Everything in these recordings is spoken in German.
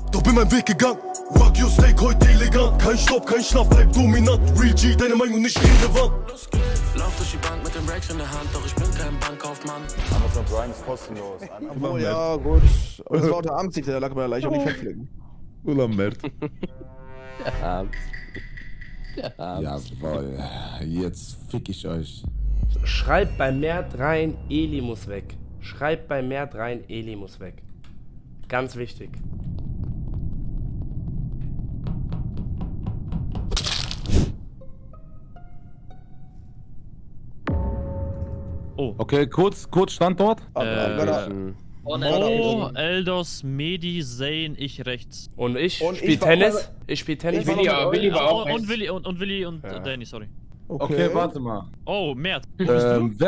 doch bin mein Weg gegangen. Rock your steak, heute elegant. Kein Stopp, kein Schlaf, bleib dominant. Real G, deine Meinung nicht relevant. Lauf durch die Bank mit den Racks in der Hand, doch ich bin kein Bankkaufmann. Amazon Prime ist kostenlos. Obwohl, ja, gut. Und das war auch der Amtssieg, der lag bei der Leiche auf die Fettflecken. Ulammert. Jawohl, jetzt fick ich euch. Schreibt bei Mert rein, Eli muss weg. Schreibt bei Mert rein, Eli muss weg. Ganz wichtig. Oh. Okay, kurz Standort. Mo, Eldos, Medi, Zane, ich rechts. Und ich spiel Tennis. Ich spiel Tennis. Willi war auch rechts. Und Willi und Danny, sorry. Okay, warte mal. Oh, Mert. Wo bist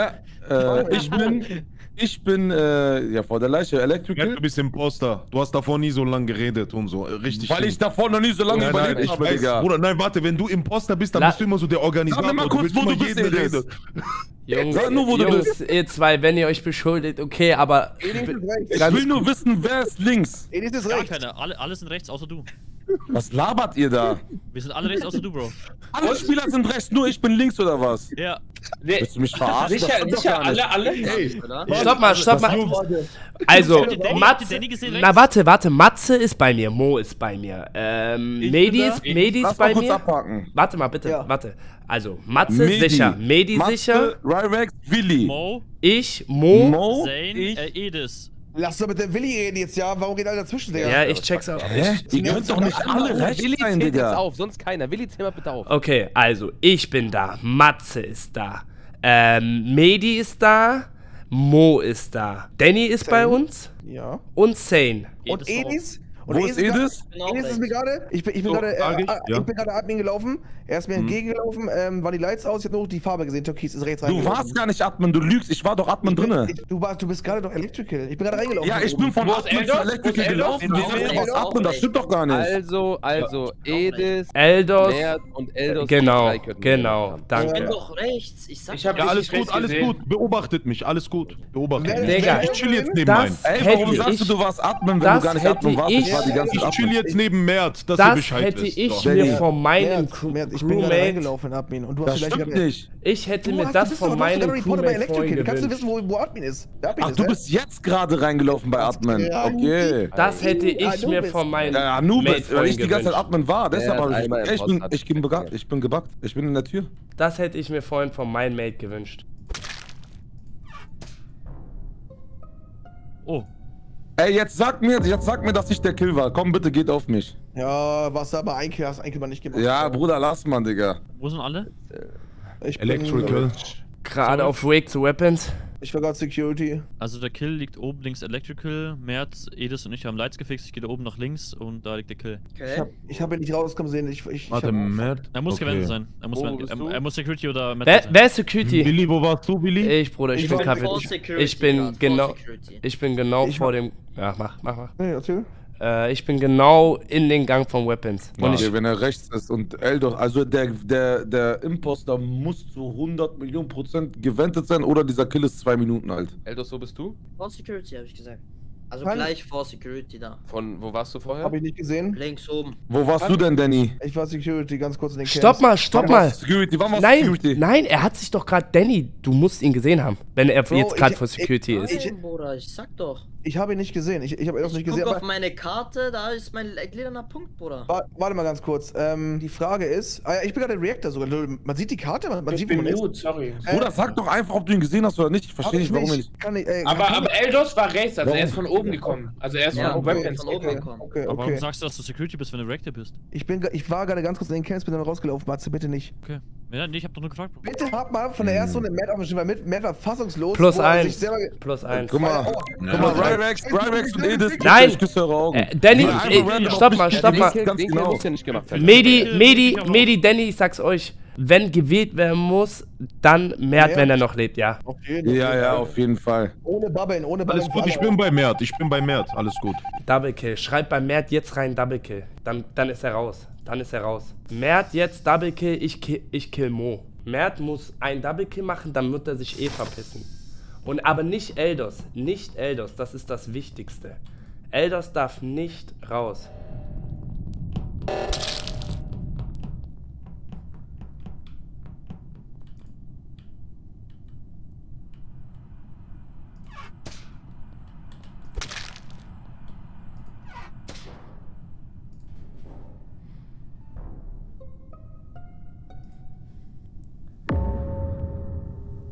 du? Ich bin ja vor der Leiche, Electrical. Ja, du bist Imposter. Du hast davor nie so lange geredet und so. Richtig. Weil ich davor noch nie so lange überlebt habe, Digga. Bruder, nein, warte, wenn du Imposter bist, dann bist du immer so der Organisator. Sag mir mal kurz, wo du bist, Edis. Jungs, Sag nur, wo du bist. Ihr zwei, wenn ihr euch beschuldigt, okay, aber... Ich will nur wissen, wer ist links. Edis ist Gar rechts. keine, alle sind rechts, außer du. Was labert ihr da? Wir sind alle rechts, außer du, Bro. Alle Spieler sind rechts, nur ich bin links oder was? Ja. Willst du mich verarschen? Sicher, alle? Hey. Stopp mal. Also, warte, Matze ist bei mir, Mo ist bei mir, Medi ist bei mir. Abhaken. Warte mal, bitte, warte. Also, Matze sicher, Medi sicher. Ryrex, Willi. Mo. Ich, Mo. Zane, Edis. Lass doch mit dem Willi reden jetzt, ja? Warum geht alle dazwischen, Digga? Ja, ich check's auch. Ihr könnt doch nicht alle rechts Willi sein, zählt Digga. jetzt auf, sonst keiner. Willi, zähl mal bitte auf. Okay, also, ich bin da, Matze ist da, Medi ist da, Mo ist da, Danny ist bei uns. Ja. Und Zane. Und Edis? Wo ist Edis? Edis ist mir gerade, ich bin gerade Admin gelaufen, er ist mir entgegengelaufen, waren die Lights aus, ich hab nur die Farbe gesehen, Türkis ist rechts reingelaufen. Du warst gar nicht Admin, du lügst, ich war doch Admin drinne. Du bist gerade doch Electrical, ich bin gerade reingelaufen. Ja, ich bin von Admin zu Electrical gelaufen, du warst Admin, das stimmt doch gar nicht. Also, Edis, Eldos und Eldos. Genau, danke. Ich bin doch rechts, ich sag Ja, alles gut, beobachtet mich, alles gut. Beobachtet mich. Digga, Ich chill jetzt neben meinen. Ey, warum sagst du warst Admin, wenn du gar nicht Admin warst? Ich chill jetzt neben Mert, dass ihr Bescheid wisst. Das hätte ich mir von meinem Ich bin gerade reingelaufen, Admin, und du hast das stimmt nicht. Ich hätte mir das von meinem Crewmate vorhin Kannst du gewünscht. wissen, wo Admin ist? Ach, du bist jetzt gerade reingelaufen bei Admin. Okay. Das hätte ich mir von meinem Ja, Nubis, weil ich die ganze Zeit gewünscht. Admin war. Deshalb habe ich bin gebackt. Ich bin in der Tür. Das hätte ich mir vorhin von meinem Mate gewünscht. Oh. Ey, jetzt sag mir, dass ich der Kill war. Komm, bitte, geht auf mich. Ja, was aber ein Kill hast ein Kill mal nicht gemacht. Ja, Bruder, lass mal, Digga. Wo sind alle? Ich bin Electrical. Gerade auf Wake to Weapons. Ich war gerade Security. Also der Kill liegt oben links Electrical, Mert, Edis und ich haben Lights gefixt, ich gehe da oben nach links und da liegt der Kill. Okay. Ich hab ihn nicht rauskommen sehen. Warte, Mert. Er muss gewendet sein. Er muss Security oder Met sein. Wer ist Security? Willi, wo warst du, Willi? Ich, Bruder, ich bin genau vor dem... Ja, mach. Nee, erzähl. Ich bin genau in den Gang von Weapons. Und wenn er rechts ist und Eldos, also der Imposter muss zu 100 Millionen % gewendet sein oder dieser Kill ist 2 Minuten alt. Eldos, wo bist du? Vor Security, habe ich gesagt. Also Wann? gleich vor Security da. Wo warst du vorher? Hab ich nicht gesehen. Links oben. Wo warst du denn, Danny? Ich war Security, ganz kurz in den Stopp mal. Security, wann warst du Security? Nein, er hat sich doch gerade... Danny, du musst ihn gesehen haben, wenn er jetzt gerade vor Security ist. Nein, Bruder, ich sag doch. Ich habe ihn nicht gesehen. Ich habe ihn auch nicht gesehen. Guck auf meine Karte, da ist mein gliederner Punkt, Bruder. Warte mal ganz kurz. Die Frage ist, ich bin gerade im Reactor sogar. Man sieht die Karte, man sieht, wo man ist. Sorry. Bruder, sag doch einfach, ob du ihn gesehen hast oder nicht. Ich verstehe nicht, warum er nicht. Aber Eldos war rechts, also er ist von oben gekommen. Also er ist von Weapons oben gekommen. Aber warum sagst du, dass du Security bist, wenn du Reactor bist? Ich war gerade ganz kurz in den Camps, bin dann rausgelaufen. Matze, bitte nicht. Okay. Ja, nee, ich hab doch nur gefragt, Bro. Bitte hab mal von der ersten Runde Matt auf dem Schimmer mit. Matt war fassungslos. +1. Guck mal, Ryrex und Edis. Nein! Augen. Danny, stopp mal. Den Kill muss ja nicht gemacht haben. Medi, Danny, ich sag's euch. Wenn gewählt werden muss, dann Mert, wenn er noch lebt, ja. Ja, auf jeden Fall. Ohne Babbeln. Alles gut, ich bin bei Mert, alles gut. Double Kill, schreibt bei Mert jetzt rein Double Kill. Dann ist er raus. Mert jetzt Double Kill, ich kill Mo. Mert muss ein Double Kill machen, dann wird er sich verpissen. Aber nicht Eldos, das ist das Wichtigste. Eldos darf nicht raus.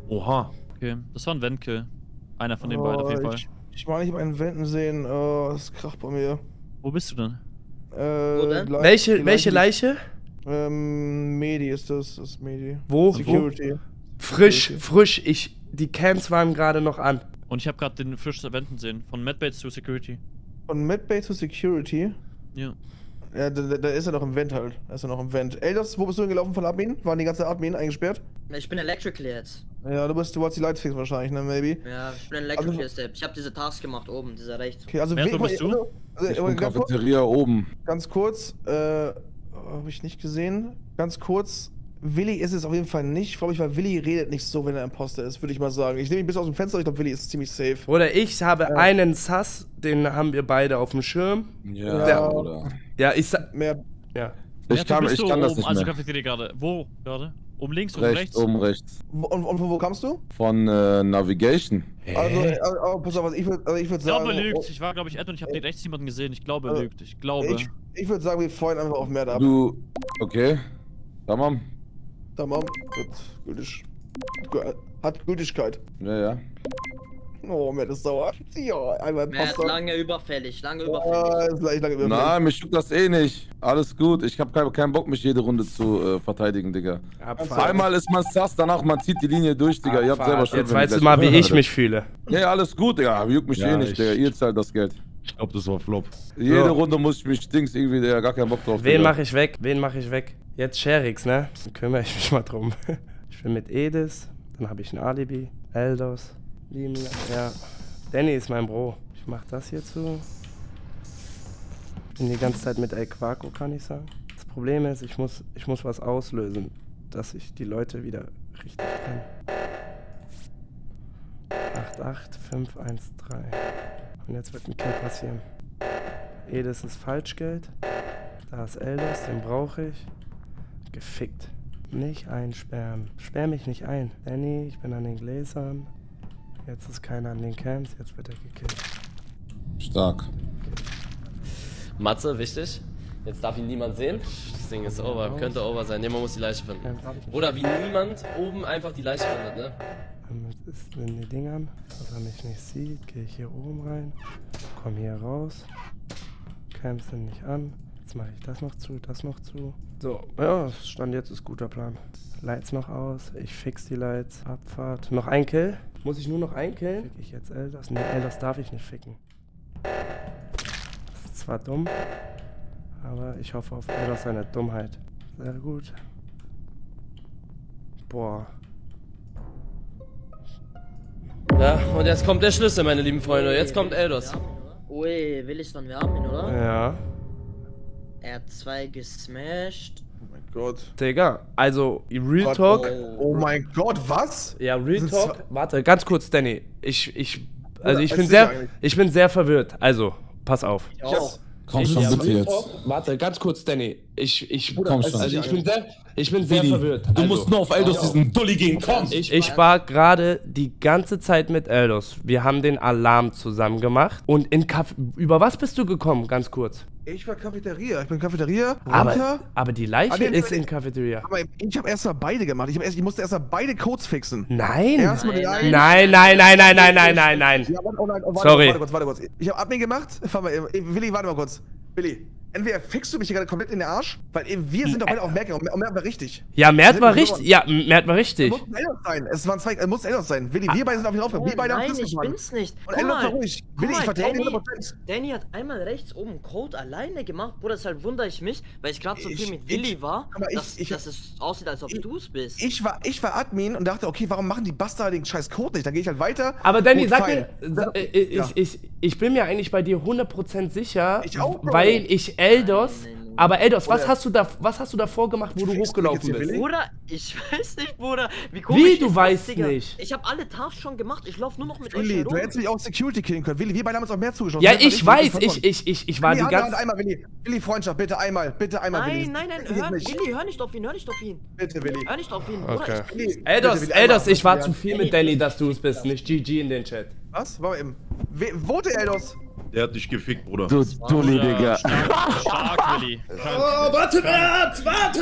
Oha. Okay, das war ein Ventkill. Einer von den beiden auf jeden Fall. Ich meine, ich habe einen Wenden sehen. Oh, das kracht bei mir. Wo bist du denn? Welche Leiche? Medi ist das. Das ist Medi. Wo? Security. Frisch. Die Cams waren gerade noch an. Und ich habe gerade den frisch Venten sehen. Von Medbay zu Security. Von Medbay zu Security? Ja. Ja, da ist er noch im Vent halt. Da ist er noch im Vent. Eldos, wo bist du denn gelaufen von Admin? Waren die ganze Admin eingesperrt? Ich bin Electrical jetzt. Ja, du wolltest die Lights fixen wahrscheinlich, ne, maybe? Ja, ich bin Electrical jetzt. Ich habe diese Task gemacht oben, dieser rechts. Okay, also wo bist du? Ich bin Cafeteria oben. Ganz kurz, habe ich nicht gesehen. Ganz kurz, Willi ist es auf jeden Fall nicht. Glaube ich, weil Willi redet nicht so, wenn er Imposter ist, würde ich mal sagen. Ich nehme ihn bis aus dem Fenster, ich glaube, Willi ist ziemlich safe. Oder ich habe einen Sass, den haben wir beide auf dem Schirm. Ja, oder? Ja, ich sag. Mehr. Ja. Ich kann das nicht Also mehr. Cafeteria gerade. Wo gerade? Oben links, oben rechts? Oben rechts. Und von wo kamst du? Von Navigation. Also, pass auf, ich würde sagen... Ich glaube, er lügt. Ich war, glaube ich, Ed und ich habe den rechts niemanden gesehen. Ich glaube, er lügt. Ich glaube. Ich würde sagen, wir freuen einfach auf mehr ab. Okay. Tamam. Tamam. Gut. Gültig. Hat Gültigkeit. Ja. Oh, Matt ist sauer. Ja, einmal Matt, lange überfällig. Ist leicht lange überfällig. Nein, mich juckt das eh nicht. Alles gut. Ich habe keinen Bock, mich jede Runde zu verteidigen, Digga. Einmal ist man sass, danach man zieht die Linie durch, Digga. Ihr habt selber schon. Jetzt weißt du mal, wie ich mich fühle. Nee, alles gut, Digga. Juckt mich eh nicht, Digga. Ihr zahlt das Geld. Ich glaube, das war Flop. Jede Runde muss ich mich irgendwie, Digga, gar keinen Bock drauf. Wen mache ich weg? Jetzt Sherix, ne? Dann kümmere ich mich mal drum. Ich bin mit Edis, dann habe ich ein Alibi, Eldos, Limia, ja. Danny ist mein Bro. Ich mach das hier zu. Bin die ganze Zeit mit El Quaco, kann ich sagen. Das Problem ist, ich muss was auslösen, dass ich die Leute wieder richtig kenne. 88513. Und jetzt wird ein Kill passieren. Edis ist Falschgeld. Da ist Eldos, den brauche ich. Gefickt. Nicht einsperren. Sperr mich nicht ein. Danny, ich bin an den Gläsern. Jetzt ist keiner an den Camps, jetzt wird er gekillt. Stark. Matze, wichtig. Jetzt darf ihn niemand sehen. Das Ding ist over, könnte over sein. Jemand muss die Leiche finden. Oder wie niemand oben einfach die Leiche findet, ne? Damit ist in den Dingern, dass er mich nicht sieht, gehe ich hier oben rein, komm hier raus. Camps sind nicht an. Jetzt mache ich das noch zu, das noch zu. So, ja, Stand jetzt ist guter Plan. Lights noch aus, ich fix die Lights, Abfahrt. Noch ein Kill? Muss ich nur noch einen killen? Fick ich jetzt Eldos? Ne, Eldos darf ich nicht ficken. Das ist zwar dumm, aber ich hoffe auf Eldos seine Dummheit. Sehr gut. Boah. Ja, und jetzt kommt der Schlüssel, meine lieben Freunde. Jetzt kommt Eldos. Ui, will ich dann wir haben ihn, oder? Ja. Er hat 2 gesmashed. Oh mein Gott. Digga, also Real Talk. Oh mein Gott, was? Ja, Real Talk. Warte, ganz kurz, Danny. Ich bin sehr verwirrt. Also, pass auf. Komm schon bitte jetzt. Warte, ganz kurz, Danny. Ich bin sehr Willi, verwirrt. Du musst nur auf Eldos diesen Dulli gehen, komm! Ich war gerade die ganze Zeit mit Eldos. Wir haben den Alarm zusammen gemacht. Und über was bist du gekommen, ganz kurz? Ich war Cafeteria. Ich bin Cafeteria. Runter. Aber die Leiche ist in Cafeteria. Aber ich habe erst mal beide gemacht. Ich musste erst mal beide Codes fixen. Nein. Nein. Nein. Ja, Sorry. Warte kurz. Ich habe Admin gemacht. Willi, warte mal kurz. Willi. Entweder fickst du mich hier gerade komplett in den Arsch, weil wir sind doch beide auf Merkel und Mert war richtig. Ja, Mert war richtig. Ja, Mert war richtig. Es muss Eldos sein. Es waren zwei, muss Eldos sein. Willi, wir beide sind auf ihn aufgekommen. Wir beide haben Nein, ich bin's nicht. Und Eldos war ruhig. Willi, ich vertraue dir 100%. Danny hat einmal rechts oben Code alleine gemacht. Bruder, deshalb wundere ich mich, weil ich gerade so viel mit Willi war, dass es aussieht, als ob du es bist. Ich war Admin und dachte, okay, warum machen die Bastarde den scheiß Code nicht? Dann gehe ich halt weiter. Aber Danny, sag mir, ich bin mir eigentlich bei dir 100% sicher, ich auch, Bro. weil ich Eldos... Aber Eldos, was hast du davor gemacht, wo du hochgelaufen bist? Bruder, ich weiß nicht, Bruder. Wie du weißt nicht? Ich habe alle Tasks schon gemacht, ich laufe nur noch mit Willi, euch du hättest mich auch Security killen können. Willi, wir beide haben uns auch mehr zugeschaut. Ja, ich weiß, ich war die ganze... Einmal, Willi, Freundschaft, bitte einmal, Willi. Nein, Willi, hör nicht auf ihn. Bitte, Willi. Hör nicht auf ihn, Okay. Bruder. Eldos, ich war zu viel mit Danny, dass du es bist, nicht GG in den Chat. Was? Warte eben. Vote Eldos. Der hat dich gefickt, Bruder. Du Dulli, Digga. Stark, Willi. Oh, warte, Mert, warte!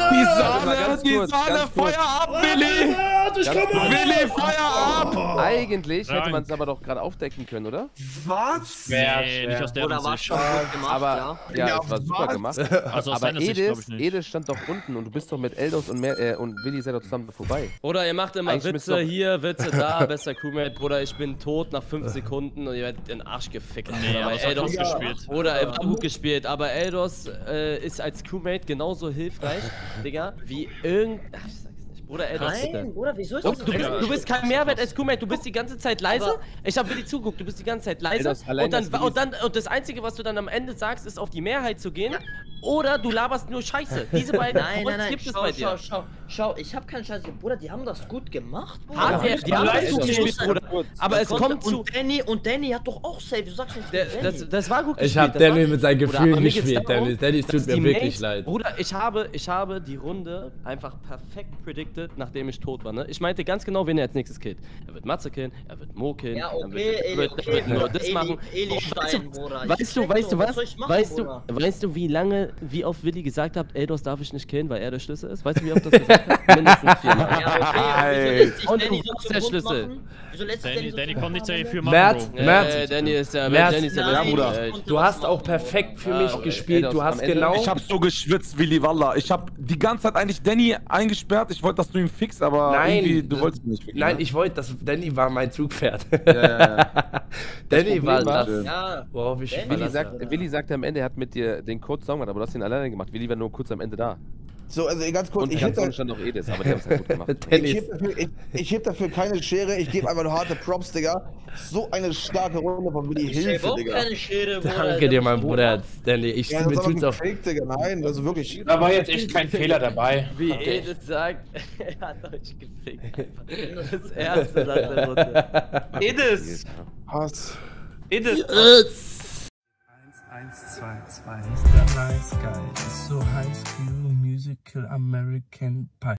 Die Sahne, Feuer ab, Willi! Ich komme! Willi, Feuer ab! Eigentlich hätte Nein. man es aber doch gerade aufdecken können, oder? Was? Nee, nicht aus der Oder war Sicht. schon gut gemacht, Aber ja. ja, es war super gemacht. Also aus Aber seiner Sicht glaube Edis, ich nicht. Edis stand doch unten und du bist doch mit Eldos und Willi seid doch zusammen vorbei. Oder ihr macht immer Eigentlich Witze müsste doch- hier, Witze da, bester Crewmate, Bruder, ich bin tot nach 5 Sekunden und ihr werdet den Arsch gefickt. Nee, aber es hat gut gespielt. Oder er war gut gespielt, aber Eldos ist als Crewmate genauso hilfreich, Digga, wie Ach, ich sag's nicht. Bruder, Eldos. Nein, Bruder, wieso ist Und das du bist kein Mehrwert als Crewmate, du bist die ganze Zeit leise. Ich hab Willi zugeguckt, du bist die ganze Zeit leise. Eldos, allein Und das Einzige, was du dann am Ende sagst, ist auf die Mehrheit zu gehen. Oder du laberst nur Scheiße. Diese beiden Nein, gibt es bei dir. Schau, ich hab keinen Scheiß. Bruder, die haben das gut gemacht, Bruder. Die haben das gut gespielt, Bruder. Aber es kommt zu... Und Danny hat doch auch safe, du sagst nicht, Das war gut gespielt. Ich hab Danny mit seinen Bruder, aber Gefühlen mir geht's gespielt, darum, Danny. Es tut dass mir die wirklich Mates- leid. Bruder, ich habe die Runde einfach perfekt predicted, nachdem ich tot war, ne? Ich meinte ganz genau, wen er als nächstes killt. Er wird Matze killen, er wird Mo killen, Ja, er okay, wird nur das machen. Eli Stein, Bruder. Weißt du was? Weißt du, wie oft Willi gesagt hat, Eldos darf ich nicht killen, weil er der Schlüssel ist? Weißt du, wie oft das gesagt hat? Mindestens 4-mal. Ja, Und du warst der Schlüssel. Danny kommt nicht für Machen, Mert, Danny ist der Bruder. Du hast auch perfekt für mich gespielt. Du hast genau. Ich hab so geschwitzt, Willi Wallah. Ich hab die ganze Zeit eigentlich Danny eingesperrt. Ich wollte, dass du ihn fixst, aber irgendwie, du wolltest ihn nicht fixen. Nein, ich wollte, dass Danny war mein Zugpferd. Ja. Danny war war- das. Ja. Worauf ich Willi sagte am Ende, er hat mit dir den Code Song gemacht, aber du hast ihn alleine gemacht. Willi war nur kurz am Ende da. So, also ganz kurz, Und ich ganz heb unten stand noch Edis, aber die haben es halt gut gemacht. ich heb dafür keine Schere, ich gebe einfach nur harte Props, Digga. So eine starke Runde von Willi Hilfe, Digga. keine Schere, Bruder. Danke dir, mein Bruder. Danny, ich Ja, mir das war tut's doch ein auf. Fake, Digga. Nein, also wirklich. Da war jetzt echt kein Fehler dabei. Wie Edith sagt, er hat euch gefickt. Einfach. Das erste nach der Runde. Edis! Hass. Edis! 1, 2, 2. Mr. Nice Guy ist so High School Musical American Pie.